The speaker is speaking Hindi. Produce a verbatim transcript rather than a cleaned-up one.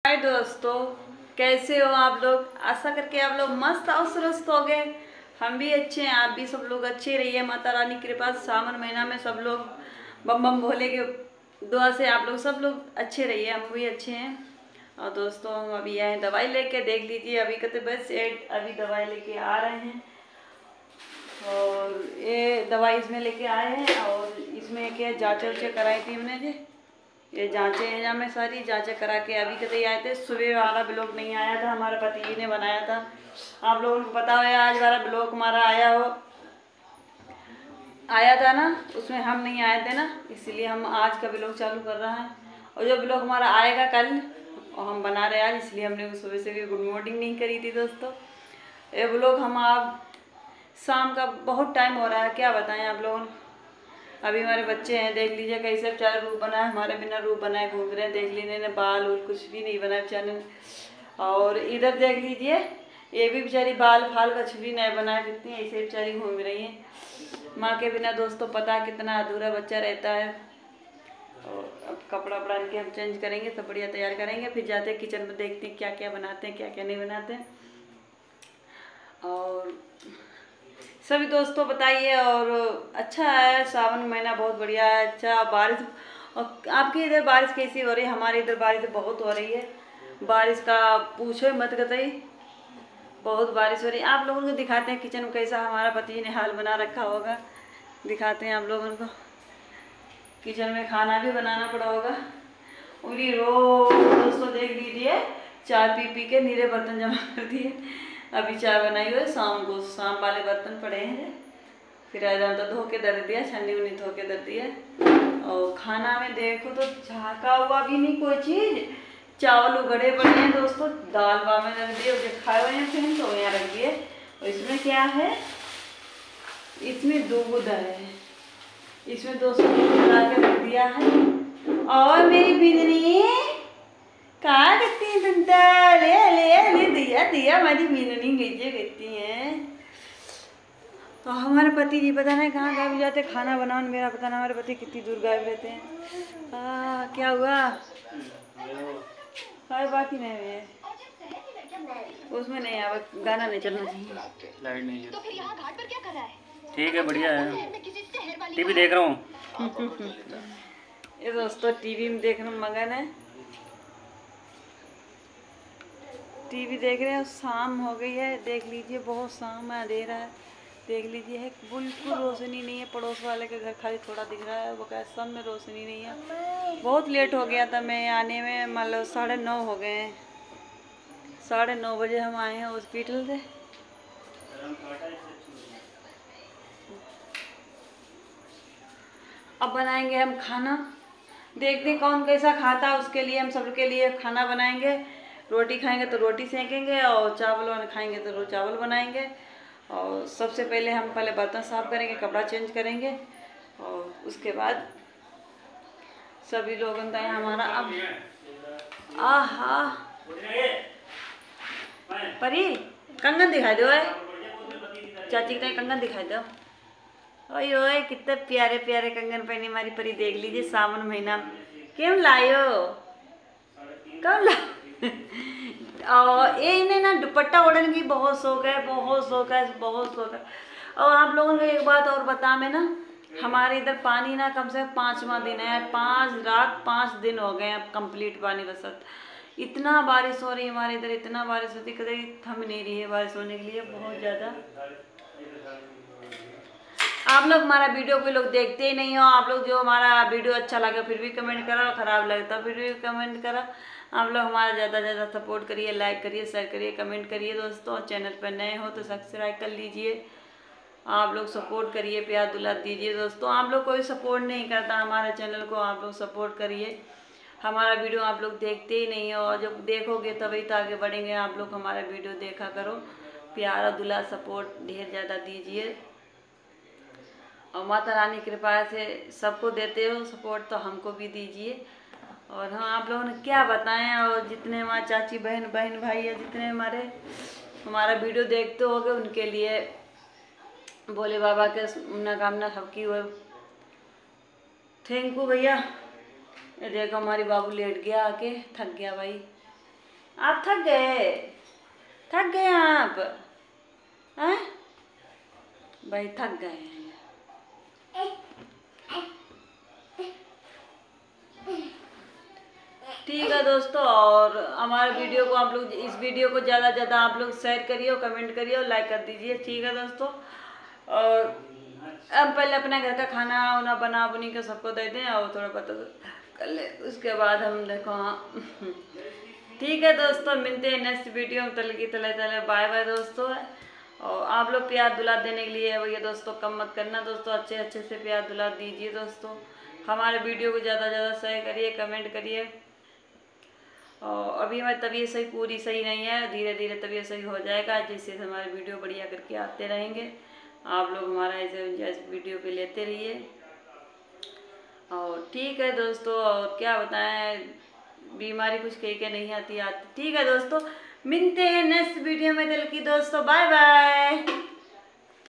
हाय दोस्तों, कैसे हो आप लोग। आशा करके आप लोग मस्त और स्वस्थ हो गए। हम भी अच्छे हैं, आप भी सब लोग अच्छे रहिए। माता रानी की कृपा से सावन महीना में सब लोग बम बम भोले के दुआ से आप लोग सब लोग अच्छे रहिए, हम भी अच्छे हैं। और दोस्तों हम अभी आए दवाई लेके, देख लीजिए अभी कहते बस एड अभी दवाई लेके आ रहे हैं। और ये दवाई इसमें लेके आए हैं और इसमें क्या जाँच वाँचें कराई थी हमने जी। ये जांचें हैं जहाँ में सारी जांचें करा के अभी कते आए थे। सुबह वाला ब्लॉग नहीं आया था, हमारे पति जी ने बनाया था। आप लोगों को पता है आज वाला ब्लॉग हमारा आया हो आया था ना, उसमें हम नहीं आए थे ना, इसलिए हम आज का ब्लॉग चालू कर रहे हैं। और जो ब्लॉग हमारा आएगा कल और हम बना रहे आज, इसलिए हमने सुबह से भी गुड मॉर्निंग नहीं करी थी दोस्तों। ये ब्लॉग हम आप शाम का बहुत टाइम हो रहा है, क्या बताएं आप लोगों को। अभी हमारे बच्चे हैं, देख लीजिए कैसे बेचारे रूप बनाए, हमारे बिना रूप बनाए घूम रहे हैं। देख लीजिए ने बाल और कुछ भी नहीं बनाए बेचारे ने। और इधर देख लीजिए ये भी बेचारी बाल फाल कुछ भी नहीं बनाए, कितनी ऐसे बेचारी घूम रही हैं। माँ के बिना दोस्तों पता कितना अधूरा बच्चा रहता है। और अब कपड़ा वपड़ा इनके हम चेंज करेंगे, सब बढ़िया तैयार करेंगे, फिर जाते हैं किचन में, देखते हैं क्या क्या बनाते हैं क्या क्या नहीं बनाते हैं। और सभी दोस्तों बताइए। और अच्छा है, सावन महीना बहुत बढ़िया है, अच्छा बारिश। और आपके इधर बारिश कैसी हो रही है? हमारे इधर बारिश बहुत हो रही है, बारिश का पूछो मत कतई, बहुत बारिश हो रही है। आप लोगों को दिखाते हैं किचन में कैसा हमारा पति जी ने हाल बना रखा होगा, दिखाते हैं आप लोगों को। किचन में खाना भी बनाना पड़ा होगा। उरी रोज दोस्तों देख लीजिए चाय पी पी के नीरे बर्तन जमा कर दिए। अभी चाय बनाई हुई है, शाम को शाम वाले बर्तन पड़े हैं, फिर आ जाता धो के दर दिया, छन्नी उन्नी धो के दर दिया। और खाना में देखो तो झाका हुआ भी नहीं कोई चीज़, चावल उगड़े पड़े हैं दोस्तों, दाल बा में रख दिए, जो खाए हुए हैं फिर तो यहाँ रख दिए। और इसमें क्या है, इसमें दूध है, इसमें दोस्तों दूध मिला के रख दिया है। और मेरी बिजली कहाँ करती है तुमता, ले ले ले दिया दिया हमारी मीननी गईजे कहती हैं। तो हमारे पति जी पता नहीं कहाँ गायब जाते, खाना बनाने मेरा पता नहीं हमारे पति कितनी दूर गायब रहते हैं। आ, क्या हुआ हाय बाकी नहीं है उसमें नहीं आवा, गाना नहीं चलना चाहिए, लाइट नहीं है। तो फिर यहाँ घाट पर क्या कर रहा है? ठीक है बढ़िया है, टीवी देख रहा हूँ। ये दोस्तों टीवी में देखने में मगन है, टीवी देख रहे हैं। शाम हो गई है, देख लीजिए बहुत शाम है, अंधेरा है, देख लीजिए है बिल्कुल रोशनी नहीं है। पड़ोस वाले के घर खाली थोड़ा दिख रहा है, वो क्या सब में रोशनी नहीं है। बहुत लेट हो गया था मैं आने में, मतलब साढ़े नौ हो गए हैं, साढ़े नौ बजे हम आए हैं हॉस्पिटल से। अब बनाएंगे हम खाना, देखते हैं कौन कैसा खाता है, उसके लिए हम सबके लिए खाना बनाएंगे। रोटी खाएंगे तो रोटी सेकेंगे, और चावल खाएंगे तो चावल बनाएंगे। और सबसे पहले हम पहले बर्तन साफ करेंगे, कपड़ा चेंज करेंगे, और उसके बाद सभी लोग अंदर हमारा। अब आहा परी कंगन दिखाई दो, चाची का कंगन दिखाई दो। ओए ओए कितने प्यारे प्यारे कंगन पहनी हमारी परी, देख लीजिए सावन महीना क्यों लायो, कब ला। और ये इन्हें ना दुपट्टा ओढ़ने की बहुत शौक है, बहुत शौक है, बहुत शौक है। और आप लोगों को एक बात और बता मैं ना, हमारे इधर पानी ना कम से कम पाँचवा दिन है, पाँच रात पाँच दिन हो गए अब कंप्लीट पानी बरसत। इतना बारिश हो रही है हमारे इधर, इतना बारिश होती कभी थम नहीं रही है बारिश होने के लिए बहुत ज़्यादा। आप लोग हमारा वीडियो कोई लोग देखते ही नहीं हो, आप लोग जो हमारा वीडियो अच्छा लगे फिर भी कमेंट करो, ख़राब लगता फिर भी कमेंट करो। आप लोग हमारा ज़्यादा से ज़्यादा सपोर्ट करिए, लाइक करिए, शेयर करिए, कमेंट करिए दोस्तों। चैनल पर नए हो तो सब्सक्राइब कर लीजिए, आप लोग सपोर्ट करिए, प्यार दुलार दीजिए दोस्तों। आप लोग कोई सपोर्ट नहीं करता हमारे चैनल को, आप लोग सपोर्ट करिए। हमारा वीडियो आप लोग देखते ही नहीं हो, और जब देखोगे तभी तो आगे बढ़ेंगे। आप लोग हमारा वीडियो देखा करो, प्यार और दुलार सपोर्ट ढेर ज़्यादा दीजिए। और माता रानी कृपा से सबको देते हो सपोर्ट, तो हमको भी दीजिए। और हम आप लोगों ने क्या बताएं, और जितने हमारे चाची बहन बहन भाई है, जितने हमारे हमारा वीडियो देखते होगे, उनके लिए भोले बाबा के मनोकामना सबकी हो। थैंक यू भैया। ये देखो हमारी बाबू लेट गया आके, थक गया भाई। आप थक गए, थक गए आप हैं भाई, थक गए हैं। ठीक है दोस्तों, और हमारे वीडियो को आप लोग, इस वीडियो को ज़्यादा से ज़्यादा आप लोग शेयर करिए और कमेंट करिए और लाइक कर दीजिए। ठीक है दोस्तों, और अब पहले अपने घर का खाना वाना बना बुनी के सबको दे दें और थोड़ा पता कर ले, उसके बाद हम देखो। हाँ ठीक है दोस्तों, मिलते हैं नेक्स्ट वीडियो में। तले की तले तले बाय बाय दोस्तों। और आप लोग प्यार दुलार देने के लिए भैया दोस्तों कम मत करना दोस्तों, अच्छे अच्छे से प्यार दुलार दीजिए दोस्तों। हमारे वीडियो को ज़्यादा ज़्यादा शेयर करिए, कमेंट करिए। और अभी हमारी तबीयत सही पूरी सही नहीं है, धीरे धीरे तबीयत सही हो जाएगा, जिससे हमारे वीडियो बढ़िया करके आते रहेंगे। आप लोग हमारा ऐसे जैसे वीडियो पे लेते रहिए। और ठीक है दोस्तों, और क्या बताएं, बीमारी कुछ कह के नहीं आती आती। ठीक है दोस्तों, मिलते हैं नेक्स्ट वीडियो में। दिल की दोस्तों, बाय बाय।